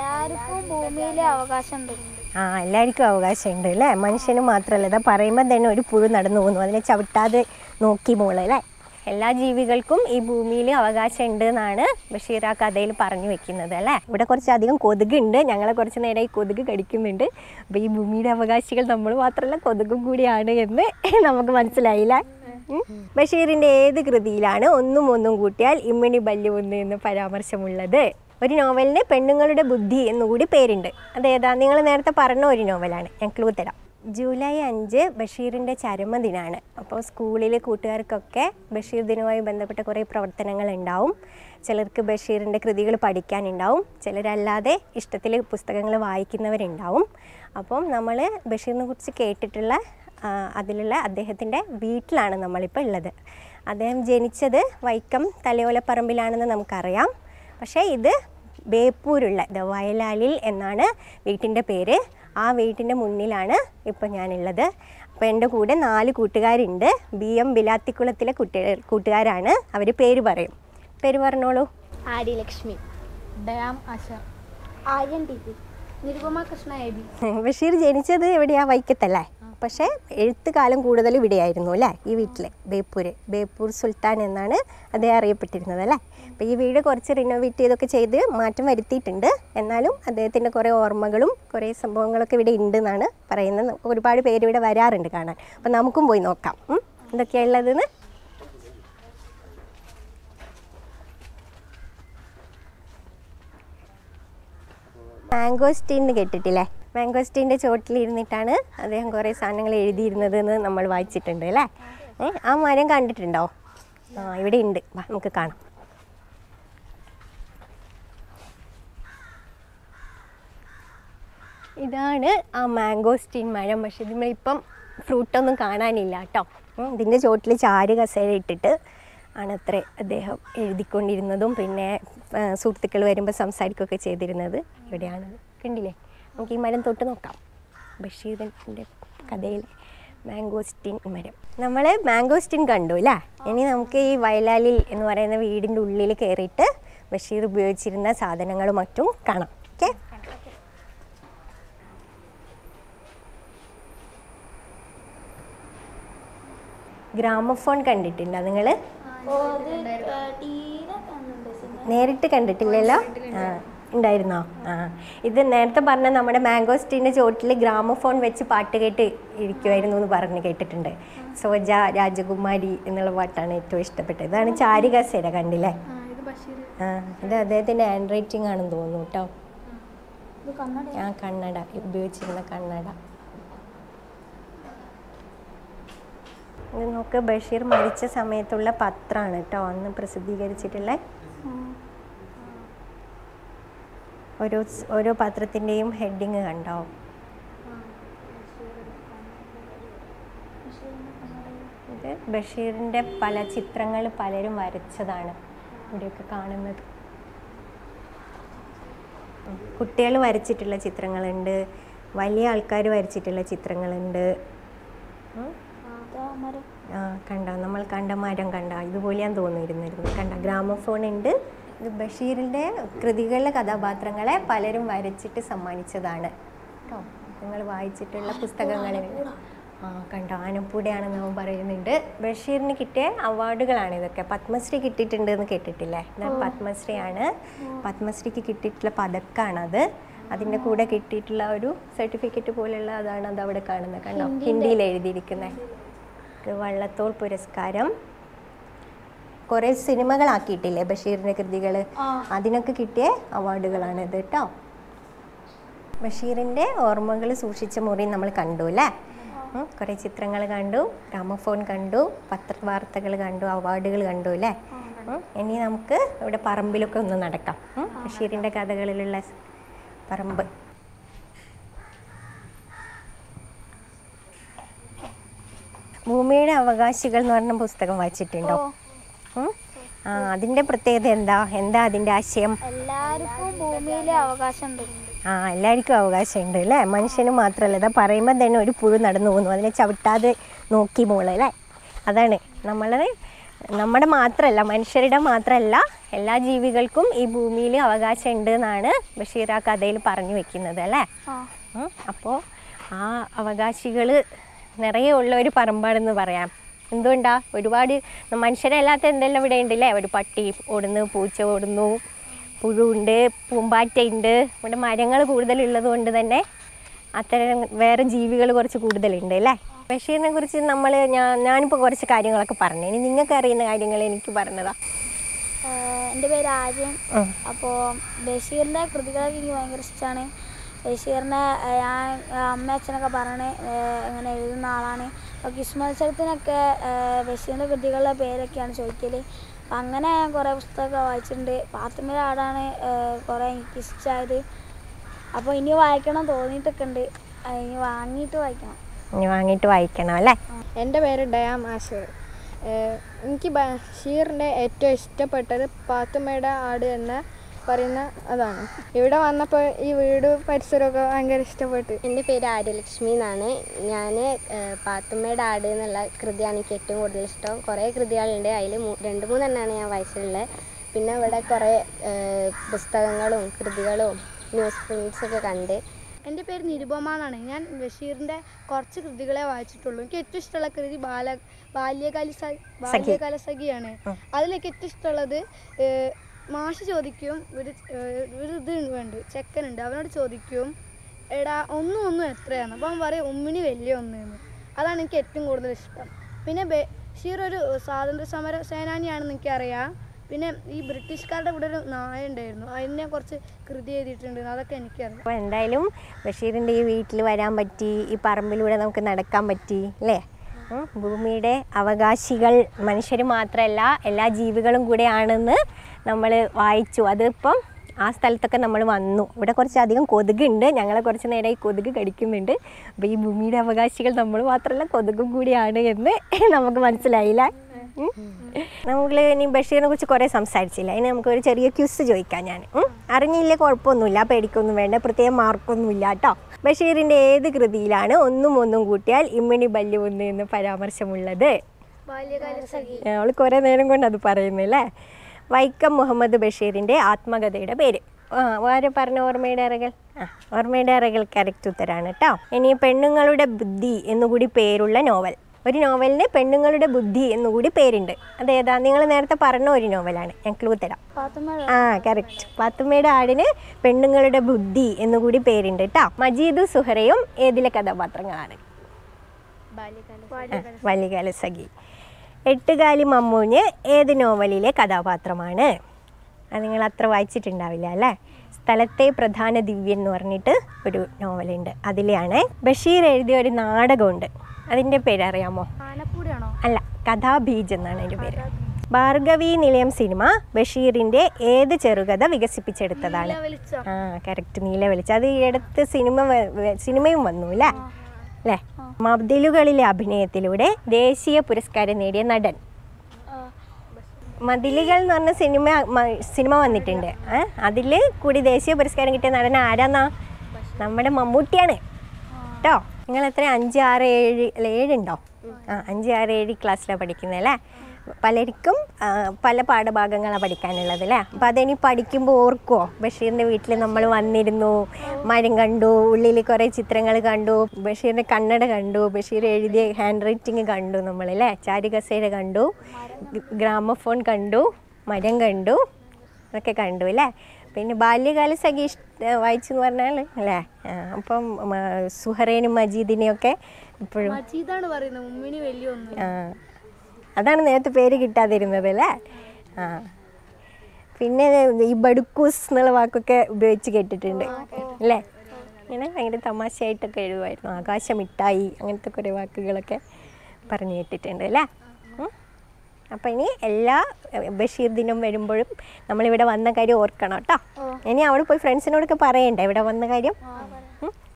എല്ലാവർക്കും അവകാശമുണ്ട് അല്ലേ? മനുഷ്യന് മാത്രമല്ല, ഇതാ പറയുമ്പോൾ തന്നെ ഒരു പുഴു നടന്നു പോകുന്നു, അതിനെ ചവിട്ടാതെ നോക്കി മോള് അല്ലേ? എല്ലാ ജീവികൾക്കും ഈ ഭൂമിയിൽ അവകാശം ഉണ്ട് എന്നാണ് ബഷീർ ആ കഥയിൽ പറഞ്ഞു വെക്കുന്നത് അല്ലേ? ഇവിടെ കുറച്ചധികം കൊതുകുണ്ട്, ഞങ്ങളെ കുറച്ച് നേരമായി കൊതുക് കടിക്കുന്നുണ്ട്. അപ്പോൾ ഈ ഭൂമിയുടെ അവകാശികൾ നമ്മൾ മാത്രമല്ല, കൊതുകും കൂടിയാണ് എന്ന് നമുക്ക് മനസ്സിലായില്ലേ? ബഷീറിൻ്റെ ഏത് കൃതിയിലാണ് ഒന്നും ഒന്നും കൂട്ടിയാൽ ഇമ്മിണി ബല്യ ഒന്ന് എന്ന് പരാമർശമുള്ളത്? ഒരു നോവലിന് പെണ്ണുങ്ങളുടെ ബുദ്ധി എന്നുകൂടി പേരുണ്ട്. അതേതാ? നിങ്ങൾ നേരത്തെ പറഞ്ഞ ഒരു നോവലാണ്. ഞാൻ ക്ലൂ തരാം. ജൂലൈ 5 ബഷീറിൻ്റെ ചരമദിനാണ്. അപ്പോൾ സ്കൂളിൽ കൂട്ടുകാർക്കൊക്കെ ബഷീർ ദിനവുമായി ബന്ധപ്പെട്ട കുറേ പ്രവർത്തനങ്ങൾ ഉണ്ടാവും. ചിലർക്ക് ബഷീറിൻ്റെ കൃതികൾ പഠിക്കാനുണ്ടാവും, ചിലരല്ലാതെ ഇഷ്ടത്തിൽ പുസ്തകങ്ങൾ വായിക്കുന്നവരുണ്ടാവും. അപ്പം നമ്മൾ ബഷീറിനെ കുറിച്ച് കേട്ടിട്ടുള്ള അതിലുള്ള അദ്ദേഹത്തിൻ്റെ വീട്ടിലാണ് നമ്മളിപ്പോൾ ഉള്ളത്. അദ്ദേഹം ജനിച്ചത് വൈക്കം തലയോലപ്പറമ്പിലാണെന്ന് നമുക്കറിയാം. പക്ഷേ ഇത് ബേപ്പൂരുള്ള വയലാലിൽ എന്നാണ് വീട്ടിൻ്റെ പേര്. ആ വീട്ടിൻ്റെ മുന്നിലാണ് ഇപ്പോൾ ഞാനുള്ളത്. അപ്പോൾ എൻ്റെ കൂടെ 4 കൂട്ടുകാരുണ്ട്. BM ബിലാത്തിക്കുളത്തിലെ കൂട്ടുകാരാണ്. അവർ പേര് പറയും. പേര് പറഞ്ഞോളൂ. ആര്യലക്ഷ്മി, ഡയാം Asha, Aryan T P, Nirupama Krishna AB. Basheer ജനിച്ചത് എവിടെയാണ്? വൈക്കത്തല്ലേ? പക്ഷേ എഴുത്തുകാലം കൂടുതൽ ഇവിടെയായിരുന്നു അല്ലേ? ഈ വീട്ടിൽ ബേപ്പൂർ സുൽത്താൻ എന്നാണ് അദ്ദേഹം അറിയപ്പെട്ടിരുന്നത് അല്ലേ? അപ്പോൾ ഈ വീട് കുറച്ച് റിനോവേറ്റ് ചെയ്തൊക്കെ ചെയ്ത് മാറ്റം വരുത്തിയിട്ടുണ്ട്. എന്നാലും അദ്ദേഹത്തിൻ്റെ കുറേ ഓർമ്മകളും കുറേ സംഭവങ്ങളൊക്കെ ഇവിടെ ഉണ്ടെന്നാണ് പറയുന്നത്. ഒരുപാട് പേര് ഇവിടെ വരാറുണ്ട് കാണാൻ. അപ്പോൾ നമുക്കും പോയി നോക്കാം എന്തൊക്കെയാണ് ഉള്ളതെന്ന്. മാംഗോസ്റ്റീൻ എന്ന് കേട്ടിട്ടില്ലേ? മാംഗോസ്റ്റീൻ്റെ ചോട്ടിലിരുന്നിട്ടാണ് അദ്ദേഹം കുറേ സാധനങ്ങൾ എഴുതിയിരുന്നത് എന്ന് നമ്മൾ വായിച്ചിട്ടുണ്ട് അല്ലേ? ആ മരം കണ്ടിട്ടുണ്ടോ? ഇവിടെ ഉണ്ട്, നമുക്ക് കാണാം. ഇതാണ് ആ മാംഗോസ്റ്റീൻ മരം. പക്ഷെ ഇതിലിപ്പം ഫ്രൂട്ടൊന്നും കാണാനില്ല കേട്ടോ. ഇതിൻ്റെ ചോട്ടിൽ ചാര് കസേര ഇട്ടിട്ട് ആണത്രേ അദ്ദേഹം എഴുതിക്കൊണ്ടിരുന്നതും പിന്നെ സുഹൃത്തുക്കൾ വരുമ്പോൾ സംസാരിക്കുകയൊക്കെ ചെയ്തിരുന്നത്. ഇവിടെയാണ്, കണ്ടില്ലേ? നമുക്ക് ഈ മരം തൊട്ട് നോക്കാം. ബഷീറിൻ്റെ കഥയിലെ മാംഗോസ്റ്റീൻ മരം. നമ്മൾ മാംഗോസ്റ്റീൻ കണ്ടു അല്ലേ? ഇനി നമുക്ക് ഈ വയലാലിൽ എന്ന് പറയുന്ന വീടിൻ്റെ ഉള്ളിൽ കയറിയിട്ട് ബഷീർ ഉപയോഗിച്ചിരുന്ന സാധനങ്ങളും മറ്റും കാണാം. ഓക്കെ, ഗ്രാമഫോൺ കണ്ടിട്ടുണ്ടോ നിങ്ങൾ? നേരിട്ട് കണ്ടിട്ടില്ലല്ലോ? ഉണ്ടായിരുന്നോ? ഇത് നേരത്തെ പറഞ്ഞ നമ്മുടെ മാംഗോസ്റ്റീൻ്റെ ചോട്ടിൽ ഗ്രാമഫോൺ വെച്ച് പാട്ട് കേട്ട് ഇരിക്കുമായിരുന്നു എന്ന് പറഞ്ഞ് കേട്ടിട്ടുണ്ട്. സോജ രാജകുമാരി എന്നുള്ള പാട്ടാണ് ഏറ്റവും ഇഷ്ടപ്പെട്ടത്. ഇതാണ് ചാരി കസേര, കണ്ടില്ലേ? ഇത് അദ്ദേഹത്തിൻ്റെ ഹാൻഡ് റൈറ്റിംഗ് ആണെന്ന് തോന്നുന്നു കേട്ടോ. കണ്ണട ഉപയോഗിച്ചിരുന്ന കണ്ണട. ഇത് നോക്ക്, ബഷീർ മരിച്ച സമയത്തുള്ള പത്രമാണ് കേട്ടോ, അന്ന് പ്രസിദ്ധീകരിച്ചിട്ടുള്ള. ഓരോ പത്രത്തിൻ്റെയും ഹെഡിങ് കണ്ടോ? ഇത് ബഷീറിൻ്റെ പല ചിത്രങ്ങൾ പലരും വരച്ചതാണ് ഇവിടെയൊക്കെ കാണുന്നത്. കുട്ടികൾ വരച്ചിട്ടുള്ള ചിത്രങ്ങളുണ്ട്, വലിയ ആൾക്കാർ വരച്ചിട്ടുള്ള ചിത്രങ്ങളുണ്ട്. കണ്ടോ? നമ്മൾ കണ്ട മരം കണ്ട ഇതുപോലെയാണ് തോന്നിയിരുന്നിരുന്നത്. കണ്ട ഗ്രാമഫോൺ ഉണ്ട്. ഇത് ബഷീറിൻ്റെ കൃതികളിലെ കഥാപാത്രങ്ങളെ പലരും വരച്ചിട്ട് സമ്മാനിച്ചതാണ് കേട്ടോ. നിങ്ങൾ വായിച്ചിട്ടുള്ള പുസ്തകങ്ങളിൽ കണ്ടോ? ആനപ്പൂടയാണെന്ന് നമ്മൾ പറയുന്നുണ്ട്. ബഷീറിന് കിട്ടിയ അവാർഡുകളാണ് ഇതൊക്കെ. പത്മശ്രീ കിട്ടിയിട്ടുണ്ട് എന്ന് കേട്ടിട്ടില്ലേ? പത്മശ്രീയാണ്. പത്മശ്രീക്ക് കിട്ടിയിട്ടുള്ള പതക്കാണത്. അതിൻ്റെ കൂടെ കിട്ടിയിട്ടുള്ള ഒരു സർട്ടിഫിക്കറ്റ് പോലെയുള്ള അതാണ് അത് അവിടെ കാണുന്നത്. കണ്ടോ? ഹിന്ദിയിൽ എഴുതിയിരിക്കുന്നത്. വള്ളത്തോൾ പുരസ്കാരം. കുറേ സിനിമകളാക്കിയിട്ടില്ലേ ബഷീറിൻ്റെ കൃതികൾ? അതിനൊക്കെ കിട്ടിയ അവാർഡുകളാണ് ഇത് കേട്ടോ. ബഷീറിൻ്റെ ഓർമ്മകൾ സൂക്ഷിച്ച മുറി നമ്മൾ കണ്ടു അല്ലേ? കുറേ ചിത്രങ്ങൾ കണ്ടു, ഗ്രാമഫോൺ കണ്ടു, പത്രവാർത്തകൾ കണ്ടു, അവാർഡുകൾ കണ്ടു അല്ലേ? ഇനി നമുക്ക് ഇവിടെ പറമ്പിലൊക്കെ ഒന്ന് നടക്കാം. ബഷീറിൻ്റെ കഥകളിലുള്ള പറമ്പ്. ഭൂമിയുടെ അവകാശികൾ എന്ന് പറഞ്ഞ പുസ്തകം വായിച്ചിട്ടുണ്ടോ? അതിൻ്റെ പ്രത്യേകത എന്താ അതിൻ്റെ ആശയം? എല്ലാവർക്കും ഭൂമിയിലെ അവകാശമുണ്ട്. എല്ലാവർക്കും അവകാശമുണ്ട് അല്ലേ? മനുഷ്യന് മാത്രമല്ല, ഇതാ പറയുമ്പോൾ തന്നെ ഒരു പുഴു നടന്നു പോകുന്നു, അതിനെ ചവിട്ടാതെ നോക്കി മോള് അല്ലേ? അതാണ് നമ്മൾ നമ്മുടെ മാത്രമല്ല, മനുഷ്യരുടെ മാത്രമല്ല, എല്ലാ ജീവികൾക്കും ഈ ഭൂമിയിൽ അവകാശം ഉണ്ട് എന്നാണ് ബഷീർ ആ കഥയിൽ പറഞ്ഞു വെക്കുന്നത് അല്ലേ. അപ്പോൾ ആ അവകാശികൾ നിറയെ ഉള്ള ഒരു പറമ്പാണെന്ന് പറയാം. എന്തുകൊണ്ടാ? ഒരുപാട് മനുഷ്യരല്ലാത്ത എന്തെല്ലാം ഇവിടെ ഉണ്ടല്ലേ. ഒരു പട്ടി ഓടുന്നു, പൂച്ച ഓടുന്നു, പുഴുണ്ട്, പൂമ്പാറ്റയുണ്ട്. ഇവിടെ മരങ്ങൾ കൂടുതലുള്ളത് കൊണ്ട് തന്നെ അത്തരം വേറെ ജീവികൾ കുറച്ച് കൂടുതലുണ്ട് അല്ലേ. ബഷീറിനെ കുറിച്ച് ഞാനിപ്പോൾ കുറച്ച് കാര്യങ്ങളൊക്കെ പറഞ്ഞു. ഇനി നിങ്ങൾക്ക് അറിയുന്ന കാര്യങ്ങൾ എനിക്ക് പറഞ്ഞതാ. എൻ്റെ പേര് ആര്യൻ. അപ്പോൾ ബഷീറിൻ്റെ കൃതികളൊക്കെ എനിക്ക് ഭയങ്കര ഇഷ്ടമാണ്. ബഷീറിനെ ഞാൻ അമ്മ അച്ഛനൊക്കെ പറഞ്ഞ് ഇങ്ങനെ എഴുതുന്ന ആളാണ്. അപ്പോൾ ക്വിസ് മത്സരത്തിനൊക്കെ ബഷീറിൻ്റെ കൃതികളുടെ പേരൊക്കെയാണ് ചോദിക്കൽ. അപ്പം അങ്ങനെ ഞാൻ കുറേ പുസ്തകമൊക്കെ വായിച്ചിട്ടുണ്ട്. പാത്തുമ്മയുടെ ആടാണ് കുറേ എനിക്ക് ഇഷ്ടമായത്. അപ്പോൾ ഇനി വായിക്കണം തോന്നിയിട്ടൊക്കെ ഉണ്ട്. ഇനി വാങ്ങിയിട്ട് വായിക്കണം അല്ലേ. എൻ്റെ പേര് ഡയാം ആഷർ. എനിക്ക് ബഷീറിൻ്റെ ഏറ്റവും ഇഷ്ടപ്പെട്ടത് പാത്തുമ്മയുടെ ആട് എന്ന് പറയുന്ന അതാണ്. ഇവിടെ വന്നപ്പോൾ ഈ വീട് പരിസരമൊക്കെ ഭയങ്കര ഇഷ്ടപ്പെട്ടു. എൻ്റെ പേര് ആര്യലക്ഷ്മി എന്നാണ്. ഞാൻ പാത്തുമ്മയുടെ ആട് എന്നുള്ള കൃതിയാണ് എനിക്ക് ഏറ്റവും കൂടുതൽ ഇഷ്ടം. കുറേ കൃതികളുണ്ട്, അതിൽ 2-3 എണ്ണമാണ് ഞാൻ വായിച്ചിട്ടുള്ളത്. പിന്നെ ഇവിടെ കുറേ പുസ്തകങ്ങളും കൃതികളും ന്യൂസ് പ്രിൻറ്റ്സൊക്കെ കണ്ട്. എൻ്റെ പേര് നിരുപമ എന്നാണ്. ഞാൻ ബഷീറിൻ്റെ കുറച്ച് കൃതികളെ വായിച്ചിട്ടുള്ളൂ. എനിക്ക് ഏറ്റവും ഇഷ്ടമുള്ള കൃതി ബാല്യകാലസഖിയാണ്. അതിലേക്ക് ഏറ്റവും ഇഷ്ടമുള്ളത് മാഷ് ചോദിക്കും, ഒരു ഇത് വേണ്ട ചെക്കനുണ്ട്, അവനോട് ചോദിക്കും എടാ ഒന്നും എത്രയാണ്. അപ്പോൾ അവൻ പറയും ഉമ്മിണി വലിയ ഒന്നെന്ന്. അതാണ് എനിക്ക് ഏറ്റവും കൂടുതൽ ഇഷ്ടം. പിന്നെ ബഷീർ ഒരു സ്വാതന്ത്ര്യ സമര സേനാനിയാണെന്ന് എനിക്കറിയാം. പിന്നെ ഈ ബ്രിട്ടീഷുകാരുടെ കൂടെ ഒരു നായ ഉണ്ടായിരുന്നു, അതിനെ കുറച്ച് കൃതി എഴുതിയിട്ടുണ്ട്, അതൊക്കെ എനിക്കറിയാം. അപ്പോൾ എന്തായാലും ബഷീറിൻ്റെ ഈ വീട്ടിൽ വരാൻ പറ്റി, ഈ പറമ്പിലൂടെ നമുക്ക് നടക്കാൻ പറ്റി അല്ലേ. ഭൂമിയുടെ അവകാശികൾ മനുഷ്യർ മാത്രമല്ല എല്ലാ ജീവികളും കൂടെയാണെന്ന് നമ്മൾ വായിച്ചു. അതിപ്പം ആ സ്ഥലത്തൊക്കെ നമ്മൾ വന്നു. ഇവിടെ കുറച്ചധികം കൊതുകുണ്ട്, ഞങ്ങളെ കുറച്ച് നേരം ഈ കൊതുക് കടിക്കുന്നുണ്ട്. അപ്പോൾ ഈ ഭൂമിയുടെ അവകാശികൾ നമ്മൾ മാത്രമല്ല കൊതുകും കൂടിയാണ് എന്ന് നമുക്ക് മനസ്സിലായില്ല. നമ്മൾ ഇനി ബഷീറിനെ കുറിച്ച് കുറേ സംസാരിച്ചില്ല. ഇനി നമുക്കൊരു ചെറിയ ക്വിസ് ചോദിക്കാം. ഞാൻ അറിഞ്ഞില്ലേ കുഴപ്പമൊന്നുമില്ല, പേടിക്കൊന്നും വേണ്ട, പ്രത്യേകം മാർക്കൊന്നുമില്ല കേട്ടോ. ബഷീറിൻ്റെ ഏത് കൃതിയിലാണ് ഒന്നും കൂട്ടിയാൽ ഇമ്മിണി ബല്യ ഒന്ന് എന്ന് പരാമർശമുള്ളത്? അവൾ കുറേ നേരം കൊണ്ട് അത് പറയുന്നില്ലേ. വൈക്കം മുഹമ്മദ് ബഷീറിൻ്റെ ആത്മകഥയുടെ പേര് ആര് പറഞ്ഞ? ഓർമ്മയുടെ അറകൾ. ഓർമ്മയുടെ അറകൾ കറക്റ്റ് ഉത്തരാണ് കേട്ടോ. ഇനി പെണ്ണുങ്ങളുടെ ബുദ്ധി എന്നുകൂടി പേരുള്ള നോവൽ. ഒരു നോവലിന് പെണ്ണുങ്ങളുടെ ബുദ്ധി എന്നുകൂടി പേരുണ്ട്. അതേതാ? നിങ്ങൾ നേരത്തെ പറഞ്ഞ ഒരു നോവലാണ്. ഞാൻ ക്ലൂ തരാം. കറക്റ്റ്. പാത്തുമ്മയുടെ ആടിന് പെണ്ണുങ്ങളുടെ ബുദ്ധി എന്നുകൂടി പേരുണ്ട് കേട്ടോ. മജീദും സുഹറയും ഏതിലെ കഥാപാത്രങ്ങളാണ്? ബാല്യകാലസഖി. എട്ടുകാലി മമ്മൂഞ്ഞ് ഏത് നോവലിലെ കഥാപാത്രമാണ്? അത് നിങ്ങൾ അത്ര വായിച്ചിട്ടുണ്ടാവില്ല അല്ലേ. സ്ഥലത്തെ പ്രധാന ദിവ്യൻ എന്ന് പറഞ്ഞിട്ട് ഒരു നോവലുണ്ട്, അതിലെയാണ്. ബഷീർ എഴുതിയ ഒരു നാടകമുണ്ട്, അതിൻ്റെ പേരറിയാമോ? അല്ല, കഥാബീജ് എന്നാണ് അതിൻ്റെ പേര്. ഭാർഗവി നിലയം സിനിമ ബഷീറിൻ്റെ ഏത് ചെറുകഥ വികസിപ്പിച്ചെടുത്തതാണ്? കറക്റ്റ്, നീല വെളിച്ചം. അത് ഈ അടുത്ത് സിനിമയും വന്നു അല്ലേ. മതിലുകളിലെ അഭിനയത്തിലൂടെ ദേശീയ പുരസ്കാരം നേടിയ നടൻ? മതിലുകൾ എന്ന് പറഞ്ഞ സിനിമ വന്നിട്ടുണ്ട്. അതിൽ കൂടി ദേശീയ പുരസ്കാരം കിട്ടിയ നടൻ ആരാന്നാ? നമ്മുടെ മമ്മൂട്ടിയാണ് കേട്ടോ. നിങ്ങൾ എത്ര 5, 6, 7 ഉണ്ടോ? 5, 6, 7 ക്ലാസ്സിലാണ് പഠിക്കുന്നത് അല്ലേ. പലർക്കും പല പാഠഭാഗങ്ങളാണ് പഠിക്കാനുള്ളത് അല്ലേ. അപ്പോൾ അതിനി പഠിക്കുമ്പോൾ ഓർക്കുമോ? ബഷീറിൻ്റെ വീട്ടിൽ നമ്മൾ വന്നിരുന്നു, മരം കണ്ടു, ഉള്ളിൽ കുറേ ചിത്രങ്ങൾ കണ്ടു, ബഷീറിൻ്റെ കണ്ണട കണ്ടു, ബഷീർ എഴുതിയ ഹാൻഡ് റൈറ്റിങ് കണ്ടു നമ്മളല്ലേ, ചാരുകസേര കണ്ടു, ഗ്രാമഫോൺ കണ്ടു, മരം കണ്ടു, അതൊക്കെ കണ്ടു അല്ലേ. പിന്നെ ബാല്യകാലസഖി വായിച്ചെന്ന് പറഞ്ഞാൽ അല്ലേ. അപ്പം സുഹറേനും മജീദിനെയൊക്കെ ഇപ്പോഴും അതാണ് നേരത്തെ പേര് കിട്ടാതിരുന്നത് അല്ലേ. പിന്നെ ഈ ബടുക്കൂസ് എന്നുള്ള വാക്കൊക്കെ ഉപയോഗിച്ച് കേട്ടിട്ടുണ്ട് അല്ലേ. ഇങ്ങനെ ഭയങ്കര തമാശയായിട്ടൊക്കെ എഴുതുമായിരുന്നു. ആകാശമിട്ടായി അങ്ങനത്തെ കുറേ വാക്കുകളൊക്കെ പറഞ്ഞു കേട്ടിട്ടുണ്ട് അല്ലേ. അപ്പം ഇനി എല്ലാ ബഷീർ ദിനം വരുമ്പോഴും നമ്മളിവിടെ വന്ന കാര്യം ഓർക്കണം കേട്ടോ. ഇനി അവിടെ പോയി ഫ്രണ്ട്സിനോടൊക്കെ പറയണ്ടേ ഇവിടെ വന്ന കാര്യം.